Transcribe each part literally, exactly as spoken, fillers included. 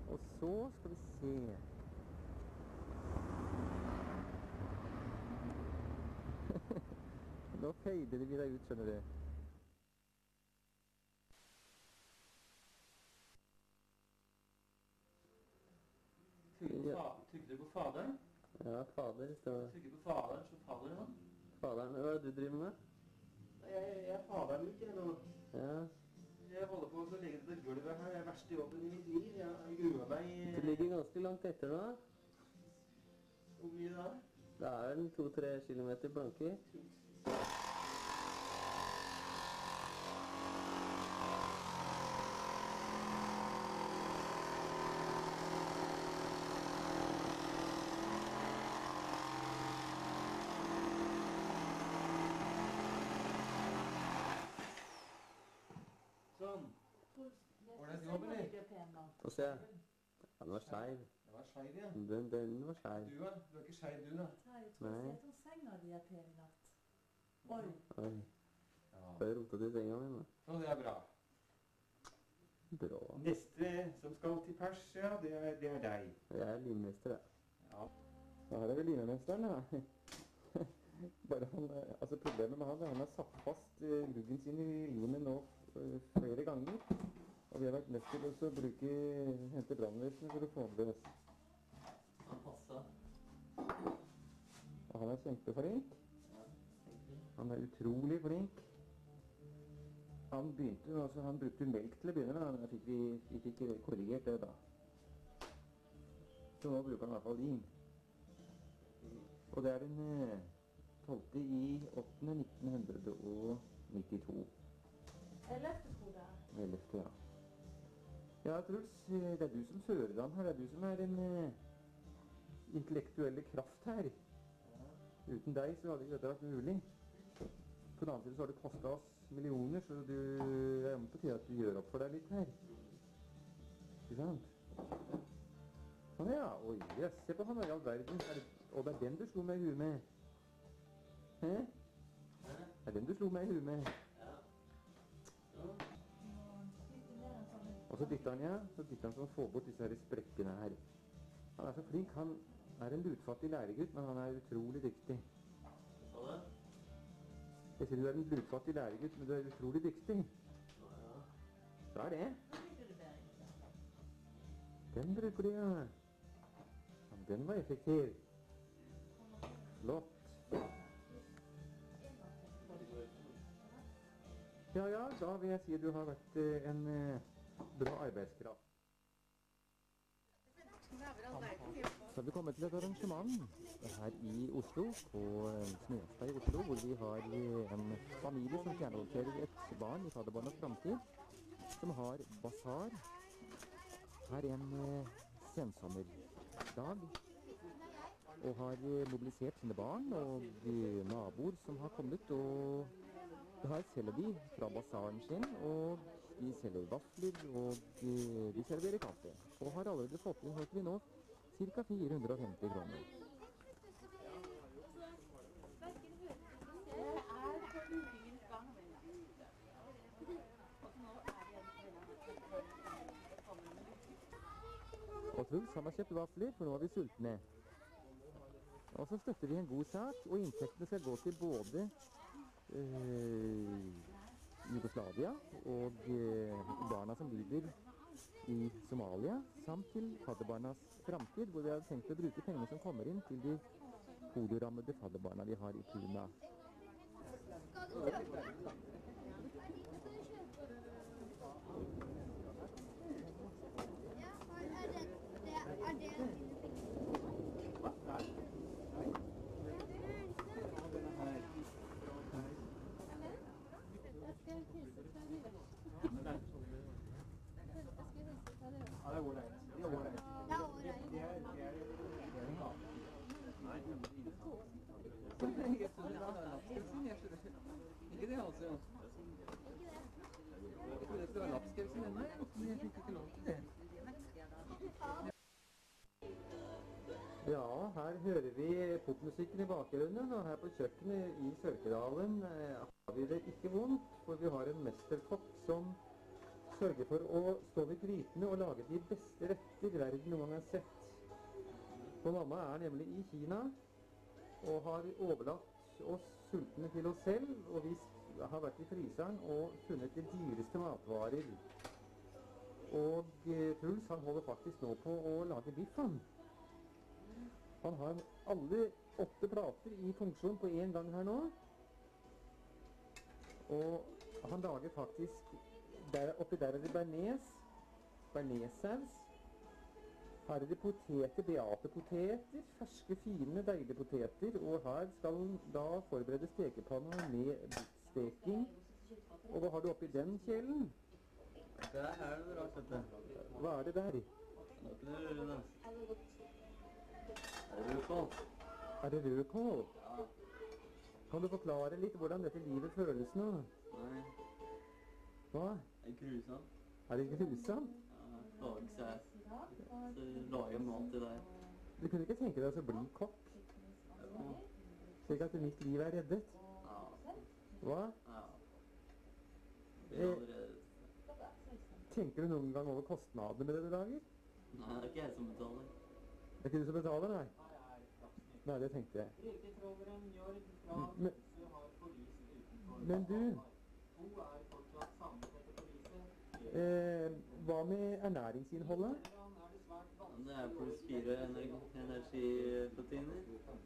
Og så skal vi se. Nå feider vi deg ut, skjønner du. Trykker du på faderen? Ja, fader står det. Trykker på faderen, så faller han. Faderen, hva er det du driver med? Jeg, jeg er faderen litt, jeg nå. Ja. Jeg holder på å legge det gulvet her. Det er verste jobben i mitt liv. Jeg gruer meg. Du ligger ganske langt etter nå. Hvor mye da? Det er en to-tre kilometer blanke. Sånn. Var det et jobb, eller? Få se. Den var skeiv. Den var skeiv, ja. Den, den var skeiv. Du, da? Du er ikke skeiv, du, da? Jeg tror jeg ser senga di er pen i natt. Oi. Oi. Ja. Har jeg rotet i senga mi nå? Å, det er bra. Bra. Neste som skal til Persia, det er, det er deg. Jeg er limmester, jeg. Ja. Ja, her er vi limemesteren, da. Bare han, altså problemet med han er at han har satt fast uh, ruggen sin i limen nå uh, flere ganger. Og vi har vært nødt til å bruke, hente brannvesenet for å få den løs. Han passet. Og han er kjempeflink. Ja, Han er utrolig flink. Han begynte, altså han brukte melk til å begynne med, da fikk vi, vi fikk korrigert det da. Så nå bruker han i hvert fall lim. Og det er den uh, tolvte i åttende nitten nittito. ellevte tror jeg. ellevte, ja. Ja, Truls, det er du som fører han her. Det er du som er den uh, intellektuelle kraft her. Uten deg så hadde ikke dette vært mulig. På den annen side så har det kostet oss millioner, så du er med på tide at du gjør opp for deg litt her. Ikke sant? Sånn, ja. Oi, yes. Se på han i all verden. Er det, og det er den du slo meg i huet med. Hæ? Det er den du slo meg i huet med. ja. Og så dytter han, ja. Så dytter han for å få bort disse her sprekkene her. Han er så flink. Han er en lutfattig læregutt, men han er utrolig dyktig. Hva da? Jeg sier du er en lutfattig læregutt, men du er utrolig dyktig. Ja, ja. Så er det. Nå liker du bedre. Den bruker de, ja. Ja, den var effektiv. Flott. Ja, ja, da vil jeg si at du har vært eh, en eh, bra arbeidskraft. Så har vi kommet til et arrangement her i Oslo, på eh, Smestad i Oslo, hvor vi har eh, en familie som fjernadopterer et barn i Fadderbarnas Framtid, som har basar her en eh, sensommerdag, og har eh, mobilisert sine barn og eh, naboer som har kommet, og her selger de fra basaren sin, og de selger vafler, og de, de serverer kaffe. Og har allerede fått inn, hørte vi nå, ca. fire hundre og femti kroner. Og Truls, han har kjøpt vafler, for nå er vi sultne. Og så støtter vi en god sak, og inntektene skal gå til både Uh, Jugoslavia og uh, barna som lider i Somalia, samt til Fadderbarnas Framtid, hvor vi har tenkt å bruke pengene som kommer inn til de poliorammede fadderbarna vi har i Puna. Ja, det er ålreit. Det er ålreit. Det er ålreit. Det er det er det er en gave. Nei, men det ikke det, altså. Jeg tror det skal være lapskausen ennå, men jeg fikk ikke lov til det. Ja, her hører vi popmusikken i bakgrunnen, og her på kjøkkenet i Sørkedalen eh, har vi det ikke vondt, for vi har en mesterkokk som sørge for å stå ved grytene og lage de beste retter verden noen gang har sett. For mamma er nemlig i Kina og har overlatt oss sultne til oss selv, og vi har vært i fryseren og funnet de dyreste matvarer. Og eh, Truls, han holder faktisk nå på å lage biff, han. Han har alle åtte plater i funksjon på en gang her nå. Og han lager faktisk, der, oppi der er det bearnés, bearnéssaus. Her er det poteter, beate-poteter, ferske, fine, deilige poteter. Og her skal han da forberede stekepanna med biffsteking. Og hva har du oppi den kjelen? Der er det rart, vet du. Hva er det der? Det er ikke det. Er det rødkål? Er det rødkål? Ja. Kan du forklare litt hvordan dette livet føles nå? Nei. Hva? Det er grusomt. Er det grusomt? Ja, lage seg. Så lager jeg mat til deg. Du kunne ikke tenke deg å bli kokk, Ja. slik at mitt liv er reddet? Ja. Hva? Ja. Vi er Eh. allerede... Tenker du noen gang over kostnadene med det du lager? Nei, det er ikke jeg som betaler. Det er ikke du som betaler, nei? Nei, det tenkte jeg. Men, men du, eh, hva med ernæringsinnholdet? Det er pluss fire energi energiproteiner.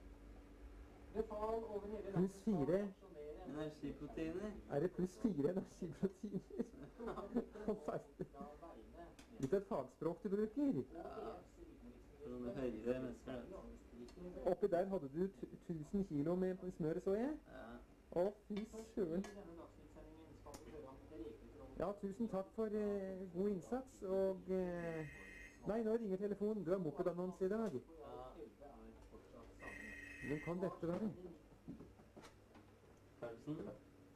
Pluss fire? Energiproteiner? Er det pluss fire energiproteiner? Litt av et fagspråk du bruker. Ja. Sånne høyere mennesker, det. Oppi der hadde du tu- tusen kilo med smør, så jeg. Ja. Å, fy søren. Ja, tusen takk for eh, god innsats, og eh, nei, nå ringer telefonen. Du er mopedannonse i dag. Hvem kan dette være? Karlsen?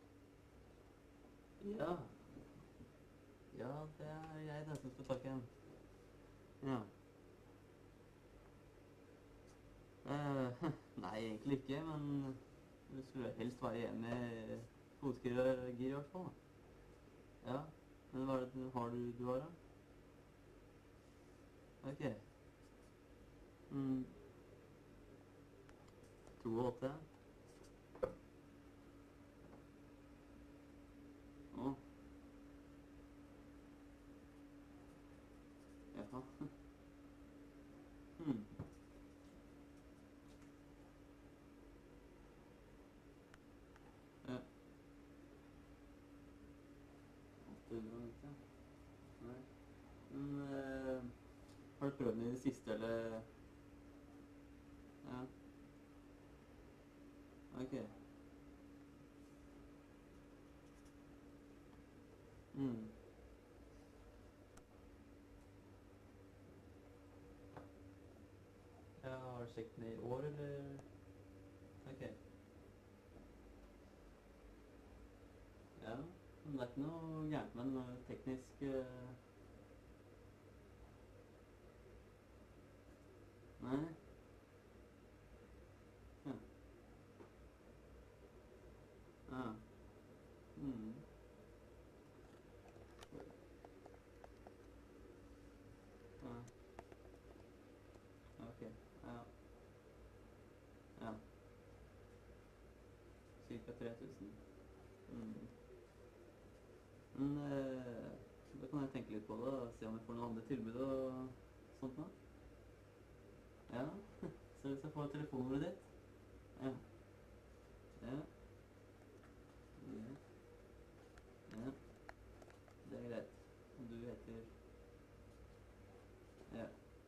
Ja. Ja, det er jeg den som skal takke en. Ja. Eh, nei, egentlig ikke, men det skulle helst være igjen med fotgir i hvert fall. Ja, men hva er det har du, du har da? Ok. Mm. To og åtte. Å. Jaha. Hmm. Ja. åtte hundre og nitti. Nei. Men eh, har du prøvd den i det siste, eller? Ja. Ok. Mm. Ja, har du sjekket den i år, eller? Ok. Ja, men det er ikke noe gærent med den eh, teknisk... eh, Nei. Ja. Ja. Mm. Ja. Ok, ja. Ja. Cirka tre tusen. Mm. Men eh, da kan jeg tenke litt på det og se om jeg får noen andre tilbud og sånt nå. Ja, så hvis jeg får telefonnummeret ditt. Ja. Ja. Ja. Ja. Det er greit. Og du heter... Ja.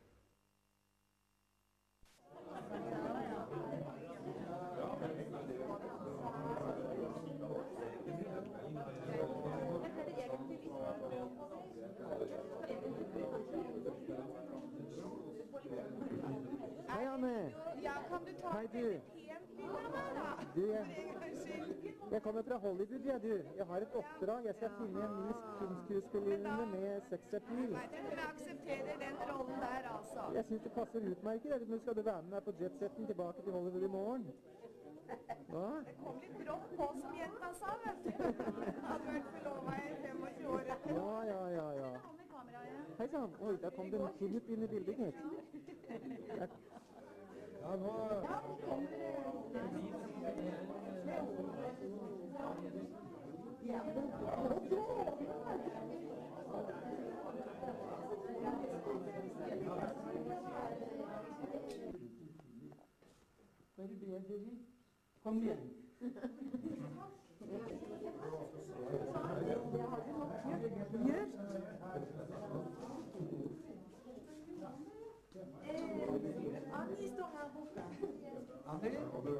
Hei, Anne. Ja, kan du ta Hei, et du. veldig pent bilde av meg, da? Du, jeg, For en gangs skyld. jeg kommer fra Hollywood, jeg, du. Jeg har et oppdrag. Jeg skal finne en ny filmskuespillerinne med sexappeal. Nei, du får akseptere den rollen der, altså. Jeg synes det passer utmerket. Eller skal du være med meg på jetsetten tilbake til Hollywood i morgen? Hva? Det kom litt brått på, som jenta sa, vet du. Hadde vært forlova i femogtjue år etter. Ja, ja, ja, ja. Han med kameraet. Hei sann. Oi, der kom det en Philip inn i bildet, gitt. Der- Ja, nå Bare be dere. Kom igjen. Anni står her borte. Anni?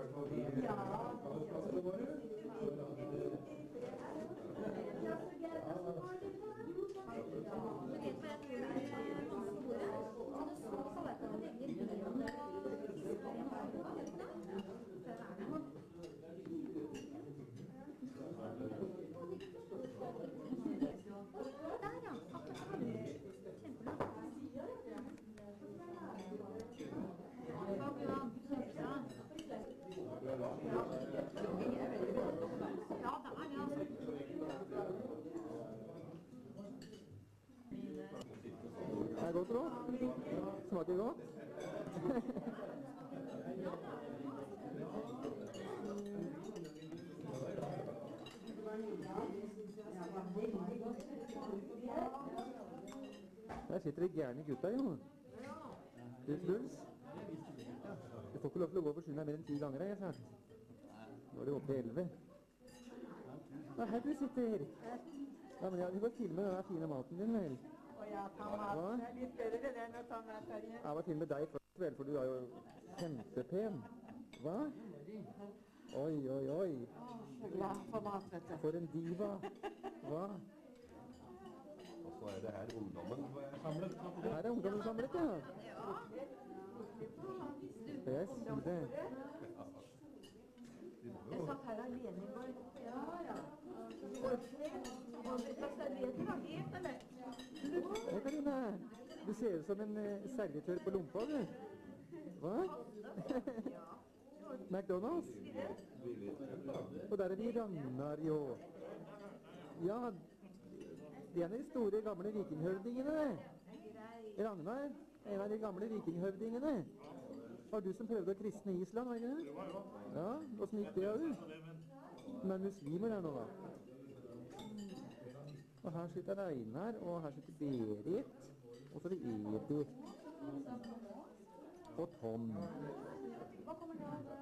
Det er godt råd. Smaker godt. Der sitter de gærne gutta, jo. Truls Truls. Du får ikke lov til å gå på skyene mer enn ti ganger, har jeg sagt. Nå er det oppe i elleve. Ja, her du sitter. Ja, men ja, du får filme den fine maten din, vel. Og ja, ta maten er litt bedre enn å ta meg, Terje. Jeg var filmet deg først, vel, for du er jo kjempepen. Hva? Oi, oi, oi. Glad for mat, vet du. For en diva. Hva? Og så er det her ungdommen samlet. Her er ungdommen samlet, ja. Skal jeg si det? Jeg satt her alene i går. Ja, ja. Og det er servietter var helt eller? Hei, Karina. Du ser ut som en eh, servitør på lompa, du. Hva? McDonald's? Og der er de Ragnar, jo. Ja, de er de store, gamle vikinghøvdingene, det. Ragnar, en av de gamle vikinghøvdingene. Var du som prøvde å kristne Island, var det ikke det? Ja, hvordan gikk det, da, du? De er muslimer her nå, da. Og her sitter Reinar, og her sitter Berit, og så er det Edith. Og Tom. Hva kommer det av?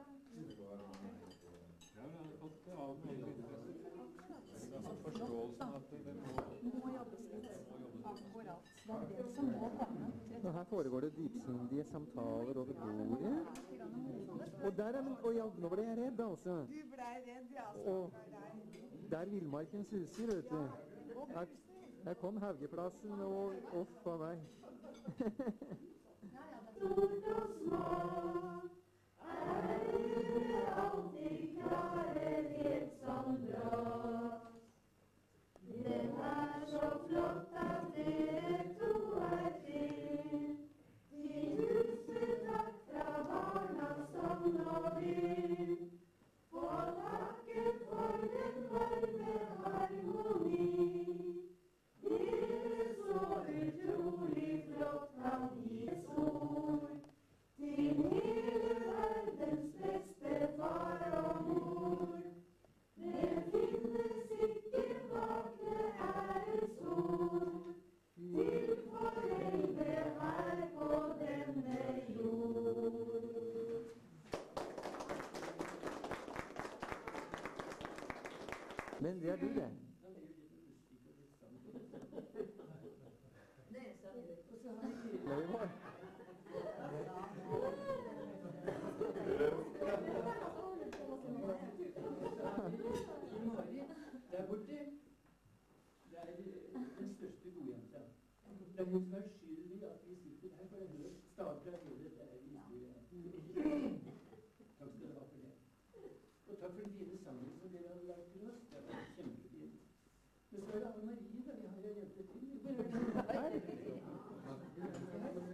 Det må jobbes litt. Akkurat. Det er det som må komme. Og her foregår det dypsindige samtaler over bordet. Og der er, og ja, nå ble jeg redd, altså. Du ble redd, ja. Og der villmarken suser, vet du. Her, her kom Haugeplassen, og off av meg. Men det er du, det. Løyvor. Der borte, det er den største godjenta. Det er hun som er skyld i at vi sitter her, for det starter hele dette her historien. Takk skal dere ha for det. Og takk for den fine sangen som dere har lagt til oss. Det var kjempefint. Men så er det Anne Marie, da. Vi har jo hjulpet til.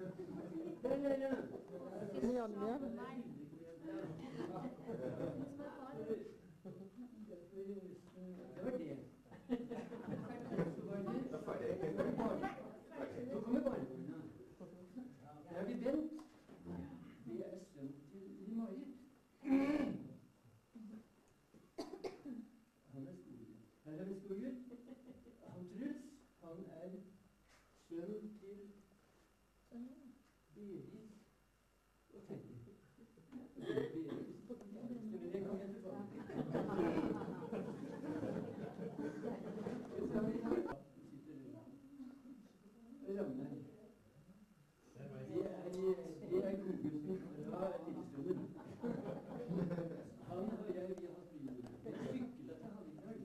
Kom igjen, igjen. Berit og tenker. Berit. Men det kan jeg tilbake. Rønne. Det er, det er godgutten fra Lillestrømmen. Han og jeg, vi har spillet. Jeg syklet til Hallingdal.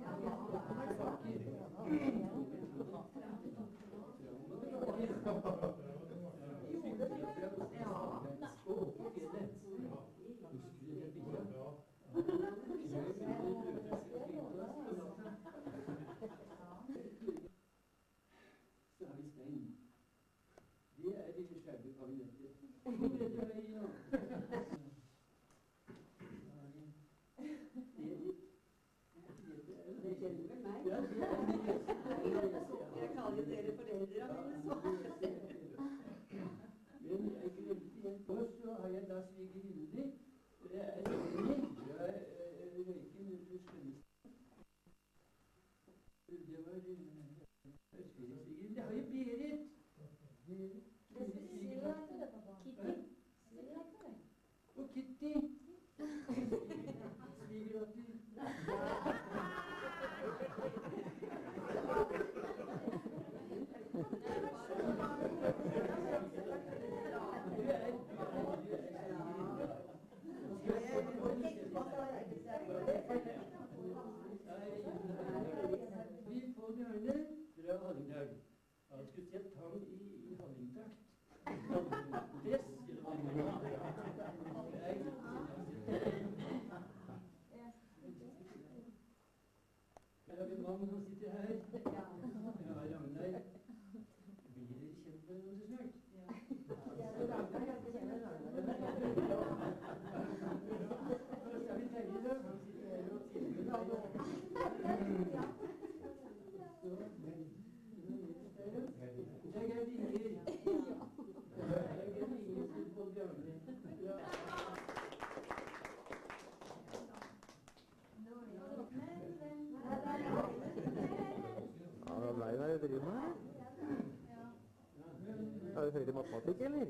Så har vi Stein. Det er det skjære kabinettet. Det kjenner vel meg. Jeg kaller dere foreldre av mine, så. Men jeg glemte igjen først, så har jeg da svigerinne. Det er Røyken Skjønnestad. Det var svigerinne. Det har jeg Berit. Og Kitty. Svigerdatter. Vi får Bjørne fra Hallingdal. Han skulle sett ham i, i Hallingtakt. Dress. Her har vi en mann som sitter her. Ja, Ragnar. Blir dere kjent med hverandre snart? Så har vi Terje da. Han sitter her og sier det er Gerd Inger. Det er Gerd Inger som på Bjørne. Ja, hva ble det dere driver med? Er det høyere i matematikk, eller?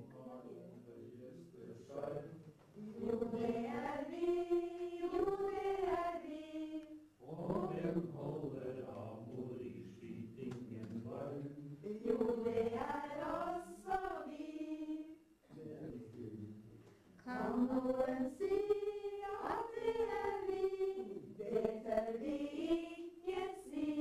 Jo, det er vi, jo, det er vi. Og hvem holder av mor i skytingen varm? Jo, det er også vi. Kan noen si at det er vi? Det tør vi ikke si.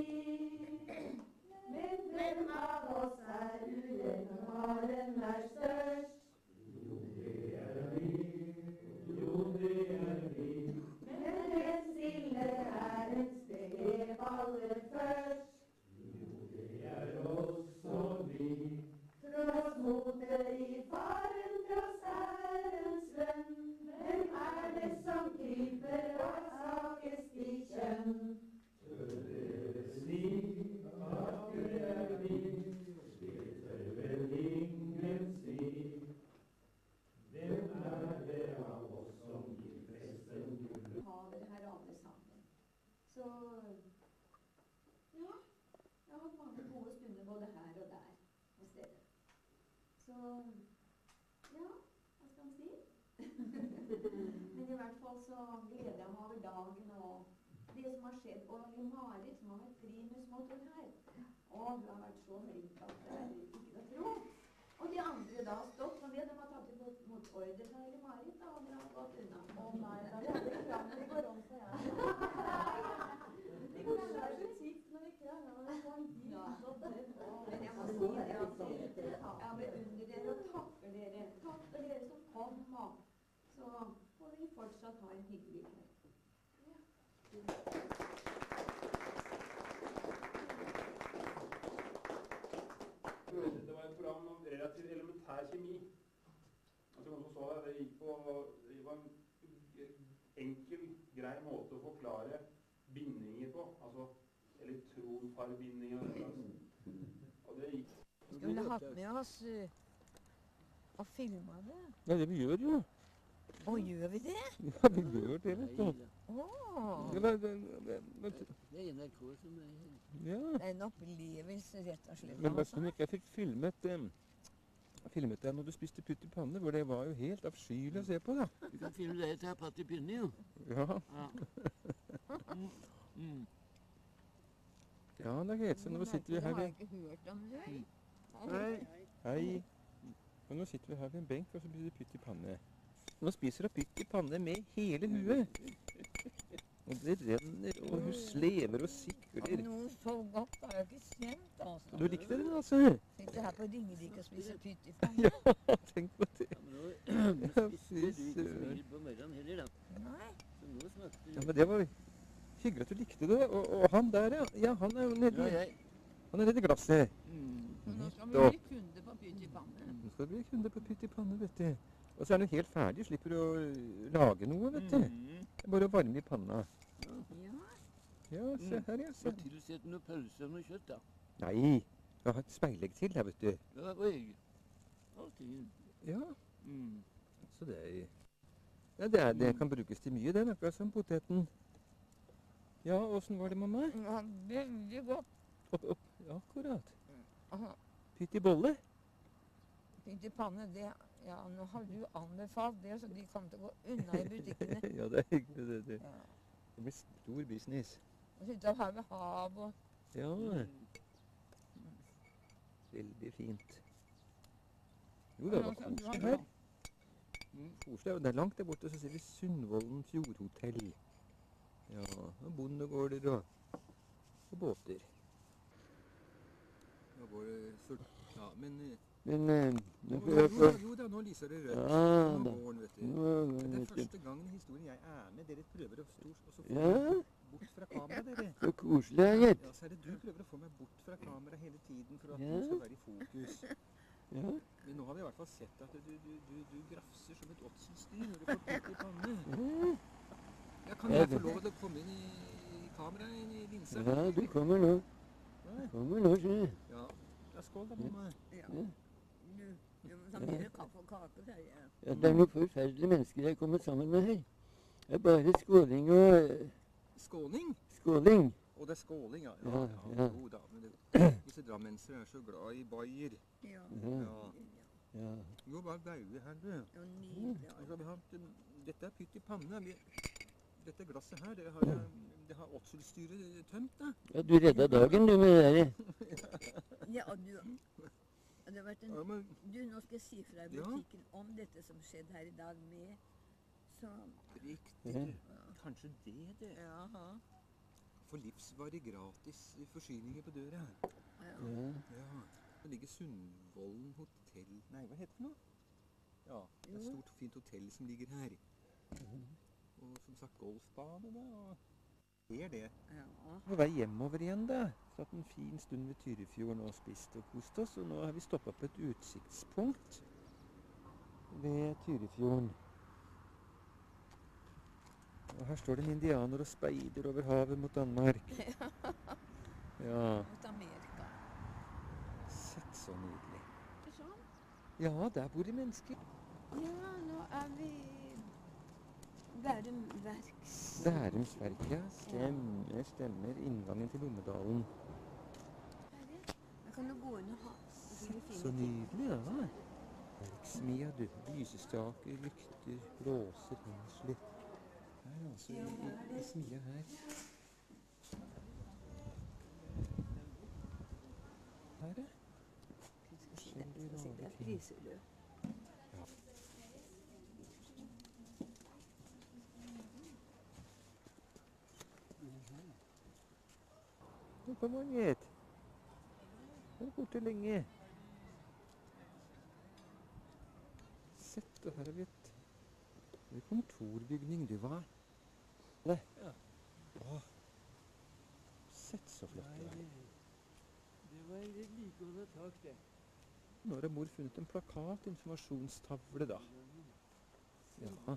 Men hvem av oss er uredd når faren er størst? Jo, det er vi, jo, det er vi. Men den stille er en steg aller først. Jo, det er også vi. Tross motet i faren, tross ærens lønn. Hvem er det som kryper av svakest i kjønn? Tør dere si at det er vi? Det tør vel ingen si. Hvem er det av oss som gir festen gull? Ha det her alle sammen. Så ja, jeg har hatt mange gode stunder både her og der på stedet. Så ja, hva skal man si? Men i hvert fall så gleder jeg meg over dagen og det som har skjedd. Og Marit som har vært primusmotor her. Og hun har vært så flink at det er ikke å tro. Og de andre da har stått, for de har tatt imot mot ordre fra Marit, da, og de har gått unna. Å nei, da er det krangel i går om seg, ja. Det går så kjipt når vi krangler, når vi får en bil, så det er bra. Men jeg må si det, altså, jeg beundrer dere og takker dere. Takker dere som kom, og så får vi fortsatt ha en hyggelig kveld. Det var et program om relativt elementær kjemi. Altså noen som så det, det gikk på, det var en enkel, grei måte å forklare bindinger på. Altså elektronparbindinger og det slags. Og det gikk. Skulle hatt med oss uh, og filma det. Ja, det vi gjør jo. Å, gjør vi det? Ja, vi gjør det, vet du. Åh, Ja, det, det, det, det, Det er N R K som er ja. det er en opplevelse, rett og slett. Men altså. nesten ikke jeg fikk filmet um, Jeg filmet deg når du spiste pytt i panne, hvor det var jo helt avskyelig å se på, da. Du kan filme deg til patt i pinne, jo. Ja, Ja. Mm. Mm. ja da, Grete. Nå sitter vi her Det har ved jeg ikke hørt om det. Hei. Hei. Og nå sitter vi her ved en benk, og så blir det pytt i panne. Nå spiser hun pytt i panne med hele huet. Og det renner, og hun slever og sikler. Noe så godt har jeg ikke kjent, altså. Du likte den, altså? Sitter her på Ringerike og spiser pytt i panne. Ja, tenk på det. Ja, men nå, nå spiste du fy ikke så søren. mye på morgenen heller, da. Nei. Så nå smakte Ja, det. men det var hyggelig at du likte det. Og, og han der, ja. Ja, han er jo Ja, nede, jeg. han er nede i glasset. Mm. Så nå skal vi Nettopp. bli kunde på pytt i panne. Nå skal det bli kunde på pytt i panne, vet du. Og så er den helt ferdig, slipper å øh, lage noe, vet du. Mm. Det er bare å varme i panna. Ja. Ja, se her, ja. Så Se. tilsett noe pølse og noe kjøtt, da. Nei, jeg har et speilegg til her, vet du. Ja, oi. Allting. Ja, Mm. så det er... Ja, det, er, det kan brukes til mye, den, akkurat som poteten. Ja, åssen var det, mamma? Ja, veldig godt. Opp, opp. Ja, akkurat. Aha. Pytt i bolle. Pytt i panne, det Ja, nå har du anbefalt det, så de kommer til å gå unna i butikkene. Ja, det er hyggelig, det. Det, Ja. det blir stor business. Og sitte her ved havet og Ja, Mm. veldig fint. Jo, det var Ja, så du har koselig her. bra. Mm, koselig. Og det er langt der borte, så ser vi Sundvolden Fjordhotell. Ja, og bondegårder og, og båter. Ja, går det så... Ja, men... eh, Men eh, Jo, nå får jo, jeg jo, få jo da, nå lyser det rødt. Ja, Nå da. går den, vet du. Nå, Men det er vet du. første gangen i historien jeg er med. Dere prøver å stå og så få Ja, meg bort fra kamera, dere. så koselig, Agert. Ja, så er det du prøver å få meg bort fra kamera hele tiden for at Ja. du skal være i fokus. Ja. Men nå har vi i hvert fall sett at du, du, du, du grafser som et åtselsdyr når du får pytt i panne. Ja. Ja, kan Ja, jeg få det- lov til å komme inn i, i kameraet, inn i linsa? Ja, du kommer nå. Ja. Kommer nå, skjønner du. Ja. Ja, skål da, mamma. Ja. Ja. Du, du må ta mer kaffe og kake, sier jeg. Ja, det er noen forferdelige mennesker jeg kommer sammen med her. Det er bare skåling og eh, Skåning? skåling. Og det er skåling, ja. Ja, Ja, ja. ja. Jo da, men det, disse drammensere er så glad i bayer. Ja. Ja. Ja. Ja. Jo, bare deilig her, du. Ja, nydelig. Og så har vi hatt en, dette er pytt i panne. Vi, dette glasset her, det har, jeg- det har åtselsstyret tømt, da. Ja, du redda dagen, du, med det der. Ja, og du og det har vært en Ja, men Du, nå skal jeg si fra i Ja. butikken om dette som skjedde her i dag med så riktig. Ja. Kanskje det, det. Jaha. For livsvarig gratis forsyninger på døra. Ja. Ja. Ja. Det ligger Sundvolden hotell... Nei, hva heter det nå? Ja, det er et Jo. stort, fint hotell som ligger her. Og som sagt golfbane, da. Og det er det. Ja. På vei hjemover igjen, da. Satt en fin stund ved Tyrifjorden og spist og kost oss. Og nå har vi stoppa på et utsiktspunkt ved Tyrifjorden. Og her står det en indianer og speider over havet mot Danmark. Ja, Mot Amerika. sett så nydelig. Sånn. Ja, der bor det mennesker. Ja, nå er vi Bærum Verks. Bærums Verk, ja. Stemmer, stemmer. Inngangen til Lommedalen. Da kan du gå inn og ha så fine Så ting. nydelig, ja. Verksmia, du. Lysestaker, lykter, blåser, hensler. Her altså, i, i, i smia her. Her, ja. Forskjellige Så sitter rare jeg ting. fryselø. Nå kommer han, gitt. Han er borte lenge. Sett, og her har vi et en kontorbygning, du, hva? Det. Ja. Åh. Sett så flott det er. Det var et vedlikeholdet tak, det. Nå har mor funnet en plakat, informasjonstavle, da. Ja,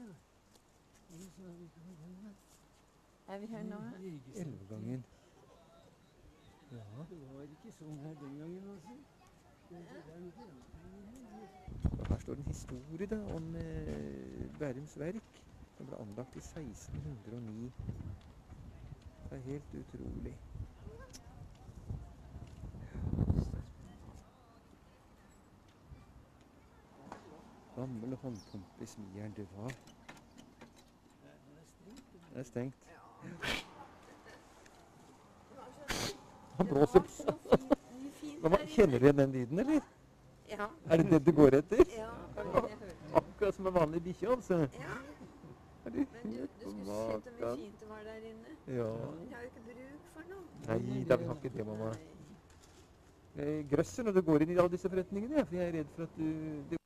Er vi her nå? elvegangen. Ja, Det var ikke sånn her den gangen, altså. Det er noe og her står det en historie, da, om eh, Bærums Verk. Den ble anlagt i seksten hundre og ni. Det er helt utrolig. gammel håndpumpe i smieren du har. Det er stengt. Han blåser på. Men hva- Kjenner du igjen den lyden, eller? Ja. Er det det du går etter? Ja, det var det jeg hørte. Akkurat som en vanlig bikkje, altså. Ja. Er du Men du, helt du på skulle sett hvor mye maken? fint det var der inne. Ja. Men jeg har jo ikke bruk for noe. Nei, da vi har ikke det, mamma. Nei. Jeg grøsser når du går inn i alle disse forretningene, jeg, for jeg er redd for at du det